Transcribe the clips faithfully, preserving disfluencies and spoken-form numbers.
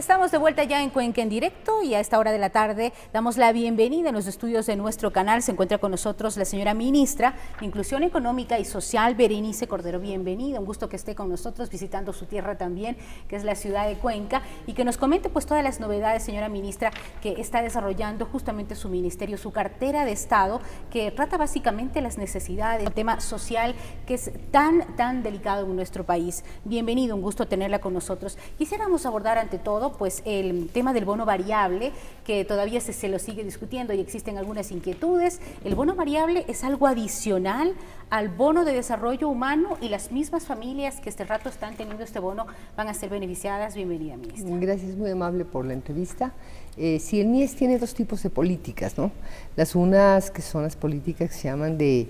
Estamos de vuelta ya en Cuenca en directo y a esta hora de la tarde damos la bienvenida en los estudios de nuestro canal. Se encuentra con nosotros la señora ministra de Inclusión Económica y Social, Berenice Cordero. Bienvenida, un gusto que esté con nosotros visitando su tierra también, que es la ciudad de Cuenca, y que nos comente pues todas las novedades, señora ministra, que está desarrollando justamente su ministerio, su cartera de Estado, que trata básicamente las necesidades, el tema social que es tan, tan delicado en nuestro país. Bienvenido, un gusto tenerla con nosotros. Quisiéramos abordar ante todo pues el tema del bono variable, que todavía se, se lo sigue discutiendo y existen algunas inquietudes. El bono variable es algo adicional al bono de desarrollo humano, y las mismas familias que este rato están teniendo este bono van a ser beneficiadas. Bienvenida, ministra. Gracias, muy amable por la entrevista. Eh, sí, el M I E S tiene dos tipos de políticas, ¿no? Las unas que son las políticas que se llaman de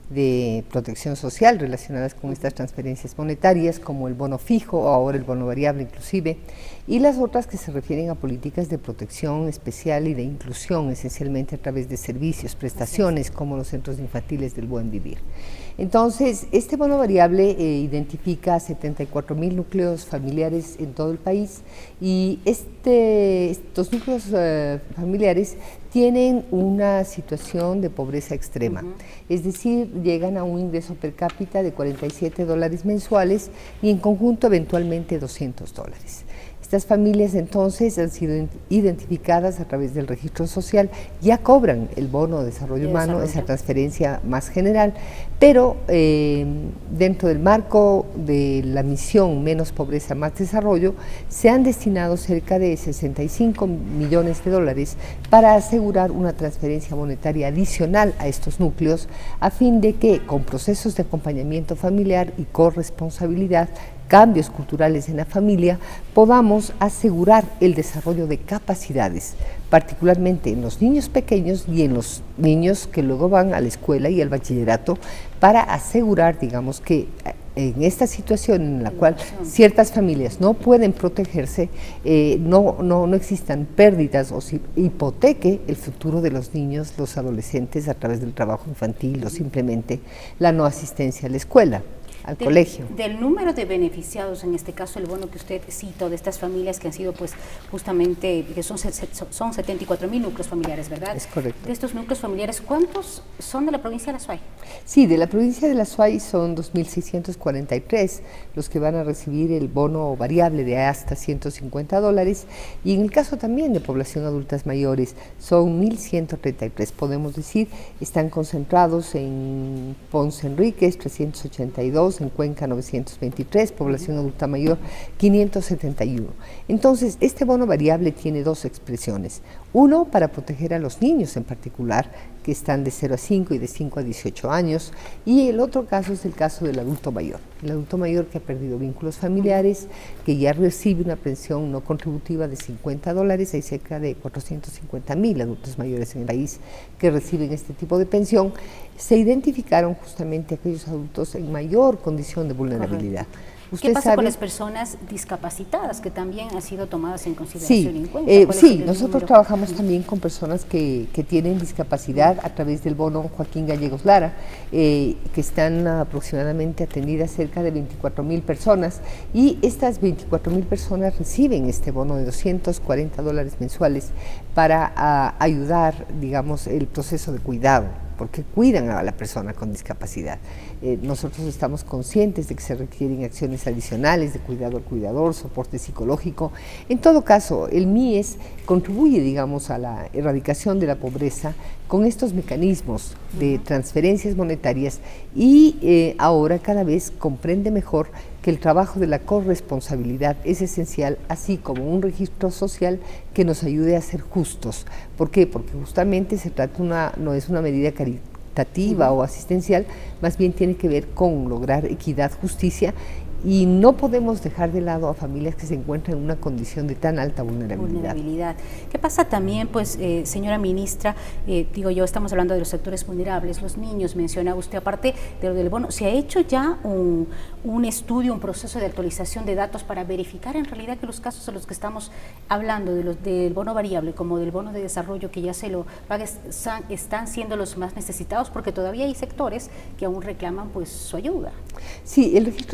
de protección social relacionadas con estas transferencias monetarias, como el bono fijo o ahora el bono variable inclusive, y las otras que se refieren a políticas de protección especial y de inclusión, esencialmente a través de servicios, prestaciones, como los centros infantiles del buen vivir. Entonces, este bono variable eh, identifica setenta y cuatro mil núcleos familiares en todo el país, y este, estos núcleos eh, familiares tienen una situación de pobreza extrema, uh-huh. es decir, llegan a un ingreso per cápita de cuarenta y siete dólares mensuales y en conjunto eventualmente doscientos dólares. Estas familias entonces han sido identificadas a través del registro social, ya cobran el bono de desarrollo humano, esa transferencia más general, pero eh, dentro del marco de la misión Menos Pobreza, Más Desarrollo, se han destinado cerca de sesenta y cinco millones de dólares para asegurar una transferencia monetaria adicional a estos núcleos, a fin de que, con procesos de acompañamiento familiar y corresponsabilidad, cambios culturales en la familia, podamos asegurar el desarrollo de capacidades, particularmente en los niños pequeños y en los niños que luego van a la escuela y al bachillerato, para asegurar, digamos, que en esta situación en la cual ciertas familias no pueden protegerse, eh, no, no, no existan pérdidas o si hipoteque el futuro de los niños, los adolescentes, a través del trabajo infantil o simplemente la no asistencia a la escuela, al del, colegio. Del número de beneficiados, en este caso el bono que usted citó, de estas familias que han sido pues justamente, que son, son setenta y cuatro mil núcleos familiares, ¿verdad? Es correcto. De estos núcleos familiares, ¿cuántos son de la provincia de La Suay? Sí, de la provincia de La Suay son dos mil seiscientos cuarenta y tres los que van a recibir el bono variable de hasta ciento cincuenta dólares, y en el caso también de población adultas mayores son mil ciento treinta y tres, podemos decir, están concentrados en Ponce Enríquez trescientos ochenta y dos, en Cuenca novecientos veintitrés, población adulta mayor quinientos setenta y uno. Entonces, este bono variable tiene dos expresiones. Uno, para proteger a los niños en particular, que están de cero a cinco y de cinco a dieciocho años, y el otro caso es el caso del adulto mayor. El adulto mayor que ha perdido vínculos familiares, que ya recibe una pensión no contributiva de cincuenta dólares, hay cerca de cuatrocientos cincuenta mil adultos mayores en el país que reciben este tipo de pensión. Se identificaron justamente aquellos adultos en mayor condición de vulnerabilidad. ¿Qué pasa sabe? con las personas discapacitadas que también han sido tomadas en consideración sí, en cuenta? Eh, sí, nosotros número? trabajamos también con personas que, que tienen discapacidad a través del bono Joaquín Gallegos Lara, eh, que están aproximadamente atendidas cerca de veinticuatro mil personas, y estas veinticuatro mil personas reciben este bono de doscientos cuarenta dólares mensuales para a, ayudar, digamos, el proceso de cuidado, porque cuidan a la persona con discapacidad. Eh, nosotros estamos conscientes de que se requieren acciones adicionales de cuidado al cuidador, soporte psicológico. En todo caso, el M I E S contribuye, digamos, a la erradicación de la pobreza con estos mecanismos de transferencias monetarias, y eh, ahora cada vez comprende mejor que el trabajo de la corresponsabilidad es esencial, así como un registro social que nos ayude a ser justos. ¿Por qué? Porque justamente se trata una, no es una medida caritativa o asistencial, más bien tiene que ver con lograr equidad, justicia, y no podemos dejar de lado a familias que se encuentran en una condición de tan alta vulnerabilidad. vulnerabilidad. ¿Qué pasa también, pues, eh, señora ministra, eh, digo yo, estamos hablando de los sectores vulnerables, los niños, mencionaba usted, aparte de lo del bono, ¿se ha hecho ya un, un estudio, un proceso de actualización de datos para verificar en realidad que los casos a los que estamos hablando, de los, del bono variable como del bono de desarrollo que ya se lo paga, están siendo los más necesitados? Porque todavía hay sectores que aún reclaman pues su ayuda. Sí, el registro social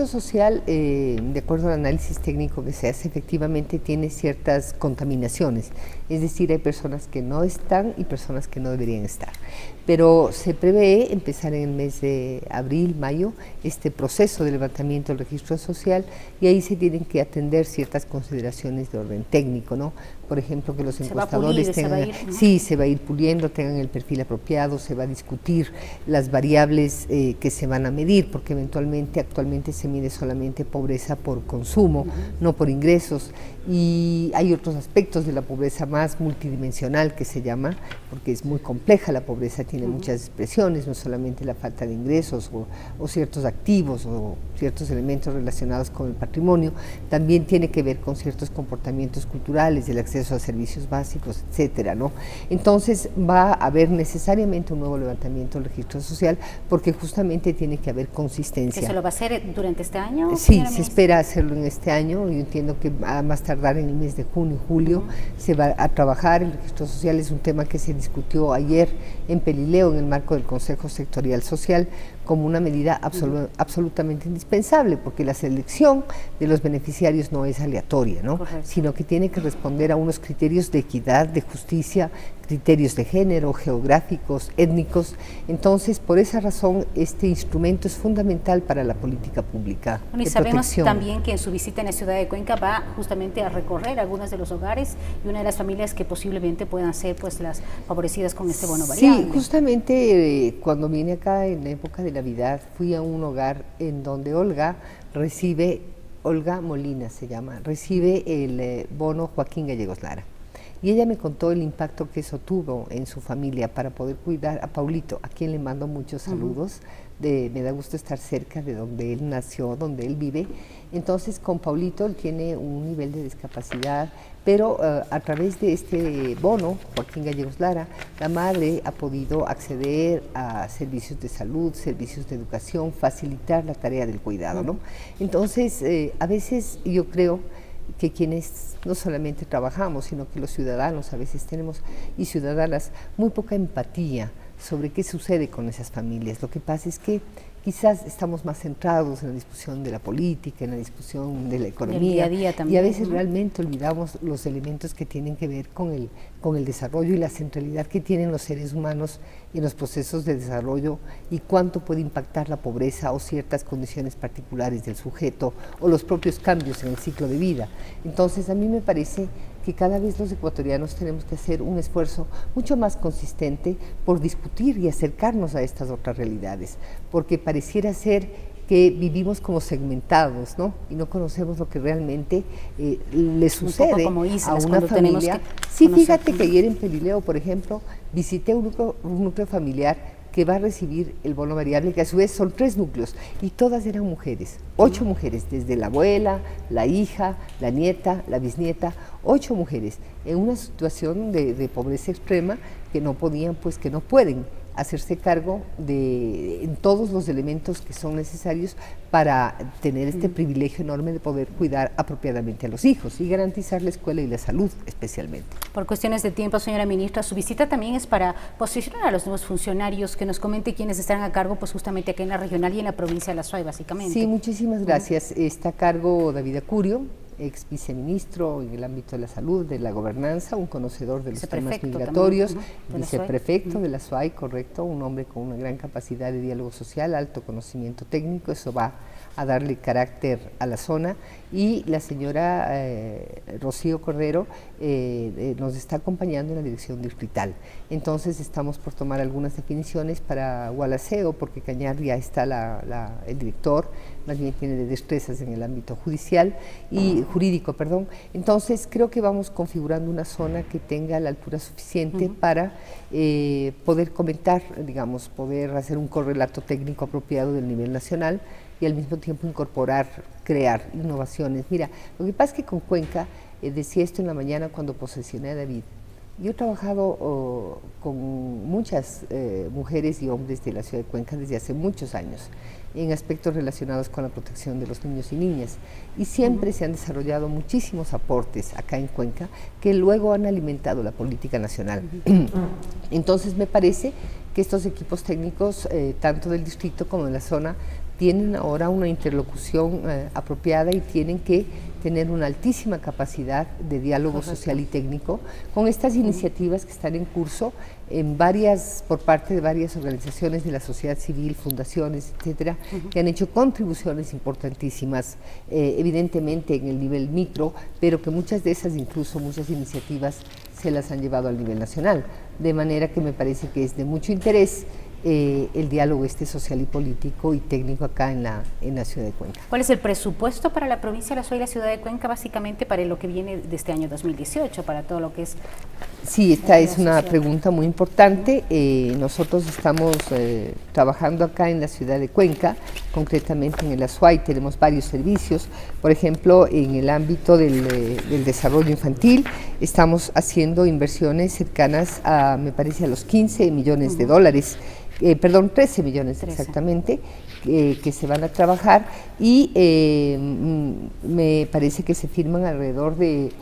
social, eh, de acuerdo al análisis técnico que se hace, efectivamente tiene ciertas contaminaciones, es decir, hay personas que no están y personas que no deberían estar. Pero se prevé empezar en el mes de abril, mayo, este proceso de levantamiento del registro social, y ahí se tienen que atender ciertas consideraciones de orden técnico, ¿no? Por ejemplo, que los se encuestadores pulir, tengan, se va a ir, ¿no? sí, se va a ir puliendo, tengan el perfil apropiado, se va a discutir las variables eh, que se van a medir, porque eventualmente actualmente se mide solamente pobreza por consumo, uh-huh. no por ingresos, y hay otros aspectos de la pobreza más multidimensional que se llama, porque es muy compleja la pobreza, tiene uh-huh. muchas expresiones, no solamente la falta de ingresos o, o ciertos activos o ciertos elementos relacionados con el patrimonio, también tiene que ver con ciertos comportamientos culturales, el acceso a servicios básicos, etcétera, ¿no? Entonces va a haber necesariamente un nuevo levantamiento del registro social, porque justamente tiene que haber consistencia. ¿Que se lo va a hacer durante este año? Sí, se espera hacerlo en este año. Yo entiendo que a más tardar en el mes de junio y julio uh-huh. se va a trabajar. El registro social es un tema que se discutió ayer en Pelileo en el marco del Consejo Sectorial Social como una medida absolu- uh-huh. absolutamente indispensable, porque la selección de los beneficiarios no es aleatoria, ¿no? Sino que tiene que responder a unos criterios de equidad, de justicia, criterios de género, geográficos, étnicos. Entonces, por esa razón, este instrumento es fundamental para la política pública. Bueno, y sabemos protección. También que en su visita en la ciudad de Cuenca va justamente a recorrer algunos de los hogares y una de las familias que posiblemente puedan ser pues las favorecidas con este bono variable. Sí, justamente eh, cuando vine acá en la época de Navidad, fui a un hogar en donde Olga recibe, Olga Molina se llama, recibe el eh, bono Joaquín Gallegos Lara. Y ella me contó el impacto que eso tuvo en su familia para poder cuidar a Paulito, a quien le mando muchos saludos. Uh-huh. de, me da gusto estar cerca de donde él nació, donde él vive. Entonces, con Paulito él tiene un nivel de discapacidad, pero uh, a través de este bono, Joaquín Gallegos Lara, la madre ha podido acceder a servicios de salud, servicios de educación, facilitar la tarea del cuidado, ¿no? Entonces, eh, a veces yo creo que quienes no solamente trabajamos, sino que los ciudadanos a veces tenemos, y ciudadanas, muy poca empatía sobre qué sucede con esas familias. Lo que pasa es que quizás estamos más centrados en la discusión de la política, en la discusión de la economía, día a día también, y a veces ¿no? realmente olvidamos los elementos que tienen que ver con el, con el desarrollo y la centralidad que tienen los seres humanos en los procesos de desarrollo y cuánto puede impactar la pobreza o ciertas condiciones particulares del sujeto o los propios cambios en el ciclo de vida. Entonces, a mí me parece que cada vez los ecuatorianos tenemos que hacer un esfuerzo mucho más consistente por discutir y acercarnos a estas otras realidades, porque pareciera ser que vivimos como segmentados, ¿no? Y no conocemos lo que realmente eh, le sucede como islas, a una familia. Que sí, fíjate que ayer en Pelileo, por ejemplo, visité un núcleo, un núcleo familiar que va a recibir el bono variable, que a su vez son tres núcleos, y todas eran mujeres, ocho mujeres, desde la abuela, la hija, la nieta, la bisnieta, ocho mujeres, en una situación de, de pobreza extrema, que no podían, pues que no pueden hacerse cargo de en todos los elementos que son necesarios para tener este mm. privilegio enorme de poder cuidar apropiadamente a los hijos y garantizar la escuela y la salud especialmente. Por cuestiones de tiempo, señora ministra, su visita también es para posicionar a los nuevos funcionarios, que nos comente quiénes estarán a cargo pues justamente aquí en la regional y en la provincia de La Suay, básicamente. Sí, muchísimas gracias. Mm. Está a cargo David Acurio, ex viceministro en el ámbito de la salud, de la gobernanza, un conocedor de los temas migratorios, también, ¿no? viceprefecto de la SUAY, correcto, un hombre con una gran capacidad de diálogo social, alto conocimiento técnico, eso va a darle carácter a la zona, y la señora eh, Rocío Cordero eh, eh, nos está acompañando en la dirección distrital. Entonces estamos por tomar algunas definiciones para Gualaceo, porque Cañar ya está la, la, el director, más bien tiene destrezas en el ámbito judicial y jurídico, perdón. Entonces creo que vamos configurando una zona que tenga la altura suficiente uh-huh. para eh, poder comentar, digamos, poder hacer un correlato técnico apropiado del nivel nacional y al mismo tiempo incorporar, crear innovaciones. Mira, lo que pasa es que con Cuenca, eh, decía esto en la mañana cuando posesioné a David, yo he trabajado oh, con muchas eh, mujeres y hombres de la ciudad de Cuenca desde hace muchos años, en aspectos relacionados con la protección de los niños y niñas, y siempre uh-huh. se han desarrollado muchísimos aportes acá en Cuenca que luego han alimentado la política nacional. Uh-huh. Entonces me parece que estos equipos técnicos, eh, tanto del distrito como de la zona, tienen ahora una interlocución eh, apropiada y tienen que tener una altísima capacidad de diálogo Correcto. social y técnico con estas iniciativas que están en curso en varias, por parte de varias organizaciones de la sociedad civil, fundaciones, etcétera, uh-huh. que han hecho contribuciones importantísimas, eh, evidentemente en el nivel micro, pero que muchas de esas, incluso muchas iniciativas, se las han llevado al nivel nacional, de manera que me parece que es de mucho interés Eh, el diálogo este social y político y técnico acá en la, en la ciudad de Cuenca. ¿Cuál es el presupuesto para la provincia de La Suay y la ciudad de Cuenca, básicamente para lo que viene de este año dos mil dieciocho, para todo lo que es? Sí, esta es una social. pregunta muy importante. Eh, nosotros estamos eh, trabajando acá en la ciudad de Cuenca, concretamente en el Azuay, tenemos varios servicios. Por ejemplo, en el ámbito del, eh, del desarrollo infantil, estamos haciendo inversiones cercanas a, me parece, a los quince millones uh-huh. de dólares. Eh, perdón, trece millones trece. Exactamente, eh, que se van a trabajar y eh, me parece que se firman alrededor de,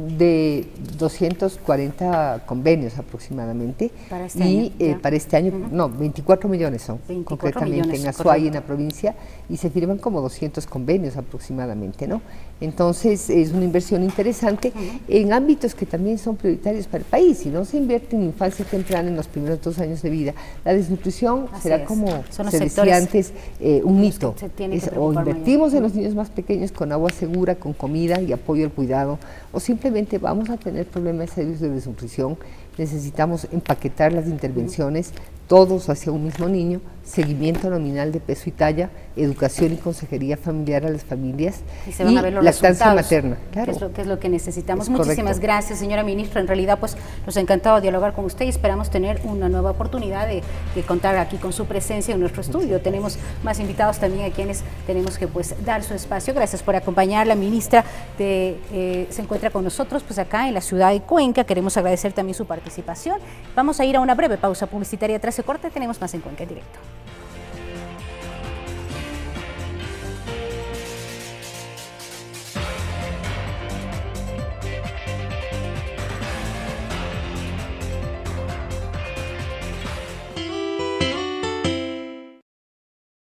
de doscientos cuarenta convenios aproximadamente. Para este y año. Eh, para este año, uh-huh. no, veinticuatro millones son, veinticuatro concretamente millones, en Azuay, correcto. en la provincia, y se firman como doscientos convenios aproximadamente, ¿no? Entonces es una inversión interesante uh-huh. en ámbitos que también son prioritarios para el país. Si no se invierte en infancia temprana en los primeros dos años de vida, la desnutrición Así será es. como son se decía antes, eh, un mito. Es, o invertimos mayor. en los niños más pequeños con agua segura, con comida y apoyo al cuidado, o simplemente vamos a tener problemas serios de desnutrición. Necesitamos empaquetar las intervenciones, todos hacia un mismo niño, seguimiento nominal de peso y talla, educación y consejería familiar a las familias y, se van y a ver los lactancia materna. Claro. Que es, lo, que es lo que necesitamos. Es Muchísimas correcto. gracias, señora ministra. En realidad, pues nos ha encantado dialogar con usted y esperamos tener una nueva oportunidad de, de contar aquí con su presencia en nuestro estudio. Tenemos más invitados también a quienes tenemos que pues dar su espacio. Gracias por acompañar. La ministra de, eh, se encuentra con nosotros pues acá en la ciudad de Cuenca. Queremos agradecer también su participación. Vamos a ir a una breve pausa publicitaria. Tras el corte tenemos más en Cuenca en directo.